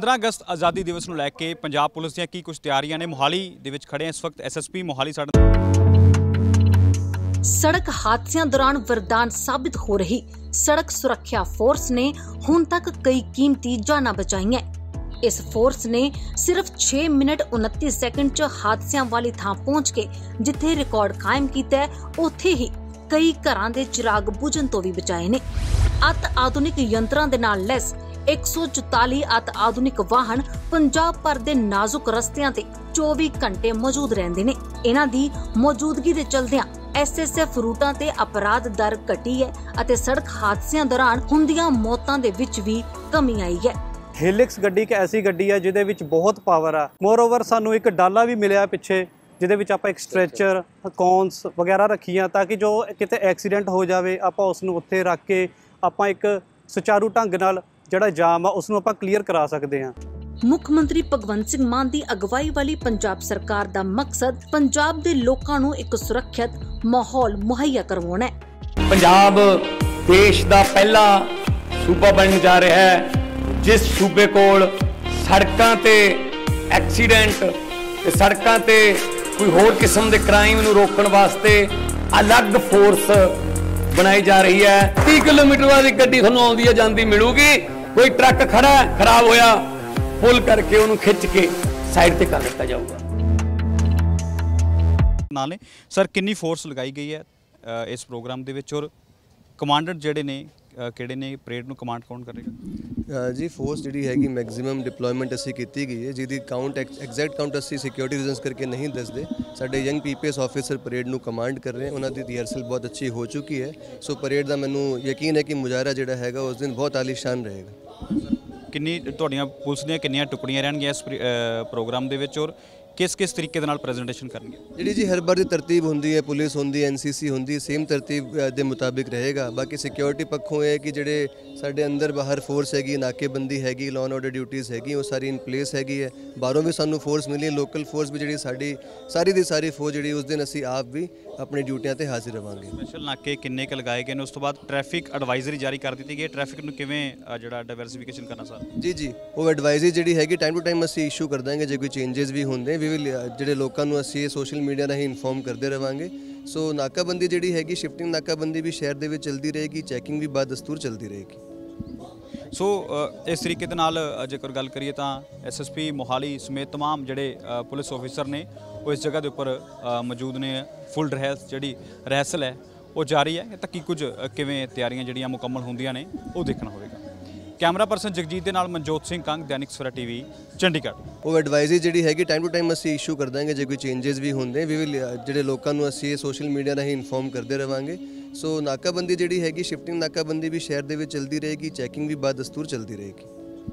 15 ਅਗਸਤ ਆਜ਼ਾਦੀ ਦਿਵਸ ਨੂੰ ਲੈ ਕੇ ਪੰਜਾਬ ਪੁਲਿਸ ਦੀਆਂ ਕੀ ਕੁਝ ਤਿਆਰੀਆਂ ਨੇ। ਮੋਹਾਲੀ ਦੇ ਵਿੱਚ ਖੜੇ ਹਾਂ ਇਸ ਵਕਤ। ਐਸਐਸਪੀ ਮੋਹਾਲੀ सड़क हादसों दौरान वरदान साबित हो रही सड़क सुरक्षा फोर्स ने हुण तक कई कीमती जाना बचाई। इस फोर्स ने सिर्फ 6 मिनट 29 सेकंड च हादसों वाली थां पहुंच के जिथे रिकॉर्ड कायम कीता उत्थे ही कई घरां दे चिराग बुझण तो भी बचाए ने। अत आधुनिक यंत्रां दे नाल लैस 144 अत आधुनिक वाहन पंजाब भर दे नाजुक रस्तियां ते 24 घंटे मौजूद रहिंदे ने। इन्हां दी मौजूदगी दे चलदियां SSF रूटां ते अपराध दर घटी है अते सड़क हादसिਆਂ दौरान ਹੁੰਦੀਆਂ मौतां दे विच भी कमी आई है। हेलिक्स गड्डी एक ऐसी गड्डी है जिहदे विच बहुत पावर है। मोरओवर सानू एक डाला भी मिलिया पिछे जिहदे विच आपां एक स्ट्रैचर कॉन्स वगैरह रखियां ताकि जो किते एक्सीडेंट हो जाए आपां उसनू उत्थे रख के आपां एक सुचारू ढंग नाल जिहड़ा जाम आ उसनू आपां क्लीयर करा सकदे हां। मुख मंत्री भगवंत सिंह मान दी अगवाई वाली पंजाब सरकार दा मकसद पंजाब दे लोकां नू एक सुरक्षित माहौल मुहैया करवाना है। पंजाब देश दा पहला सूबा बनने जा रहा है जिस सूबे कोल सड़कां ते एक्सीडेंट ते सड़कां ते कोई होर किस्म दे क्राइम नू रोकण वास्ते अलग फोर्स बनाई जा रही है। 30 किलोमीटर वाली गड्डी तुहानू आउंदी है जांदी मिलूगी। कोई ट्रक खड़ा खराब होया पुल करके उन्हें खिंच के साइड पे कर दिता जाऊगा। नाले सर कितनी फोर्स लगाई गई है इस प्रोग्राम दे विच और कमांडर जेडे ने किहड़े ने परेड नूं कमांड कौन करेगा जी? फोर्स जी हैगी मैक्सिमम डिप्लॉयमेंट असी की गई है जिहदी काउंट एग्जैक्ट काउंट असी सिक्योरिटी रीजनस करके नहीं दसदे। साडे यंग PPS ऑफिसर परेड नूं कमांड कर रहे हैं। उन्होंने रिहर्सल बहुत अच्छी हो चुकी है। सो परेड का मैनू यकीन है कि मुजाहरा जिहड़ा हैगा उस दिन बहुत आलीशान रहेगा। किन्नी तुहाड़ियां पुलिस दीयां किन्नियां टुकड़ियां रहणगीਆਂ इस प्रोग्राम दे विच और किस तरीके दे नाल प्रेजेंटेशन करनगे? जी हर बार की तरतीब होंदी है, पुलिस होंदी है, NCC होंदी, सेम तरतीब के मुताबिक रहेगा। बाकी सिक्योरिटी पक्षों है कि जिहड़े साडे अंदर बाहर फोर्स हैगी, नाकेबंदी हैगी, लॉ एंड ऑर्डर ड्यूटीज़ हैगी, वो सारी इन प्लेस हैगी है। बाहरों भी सानू फोर्स मिली है, लोकल फोर्स भी जिहड़ी साडी सारी दी सारी फौज जिहड़ी उस दिन असी आप भी अपनी ड्यूटियां ते हाजिर रहांगे। स्पैशल नाके किन्ने क लगाए गए ने? उस तो बाद ट्रैफिक एडवाइजरी जारी कर दी गई। ट्रैफिक नूं किवें जिहड़ा डाइवर्सिफिकेशन करना सर? जी वो एडवाइजरी जिहड़ी हैगी टाइम टू टाइम असी इशू कर देंगे। जो कोई चेंजेस भी होंदे वी विल जिहड़े लोकां नूं असी सोशल मीडिया राਹੀਂ इन्फॉर्म करते रहांगे। सो नाकाबंदी जिहड़ी हैगी शिफ्टिंग नाकाबंदी भी शहर दे विच चलदी रहेगी, चैकिंग भी बाद दस्तूर चलती रहेगी। सो इस तरीके दे नाल जेकर गल करिए तां SSP मोहाली समेत तमाम जिहड़े पुलिस ऑफिसर ने वो इस जगह के उपर मौजूद ने। फुल रिहर्सल है वो जारी है ताकि कुछ किवें तैयारियां जिहड़ियां मुकम्मल होंदियां ने वो देखना होगा। कैमरा पर्सन जगजीत दे नाल मनजोत सिंह कंग, दैनिक सवेरा TV, चंडीगढ़। वो एडवाइजरी जिहड़ी हैगी टाइम टू टाइम असी इशू कर देंगे। जो कोई चेंजेस भी होंदे वी विल जिहड़े लोकां नूं असी सोशल मीडिया राਹੀਂ इन्फॉर्म करते रहांगे। सो नाकाबंदी जिहड़ी हैगी शिफ्टिंग नाकाबंदी भी शहर दे विच चलदी रहेगी, चैकिंग भी बाद दस्तूर चलती रहेगी।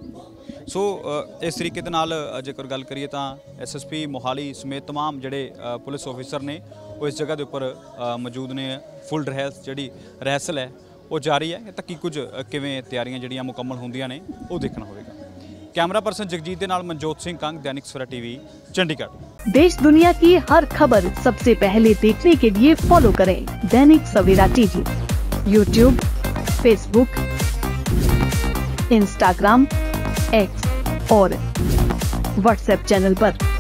सो इस तरीके दे नाल जेकर गल करिए तां SSP मोहाली समेत तमाम जिहड़े पुलिस ऑफिसर ने वो इस जगह के उपर मौजूद ने। फुल रिहर्सल है वो जारी है ताकि कुछ किवें तैयारियां जिहड़ियां मुकम्मल होंदियां ने वो देखना होगा। कैमरा पर्सन जगजीत दे नाल मनजोत सिंह कंग, दैनिक सवेरा TV, चंडीगढ़। देश दुनिया की हर खबर सबसे पहले देखने के लिए फॉलो करें Dainik Savera TV, YouTube, Facebook, Instagram, X और WhatsApp चैनल पर।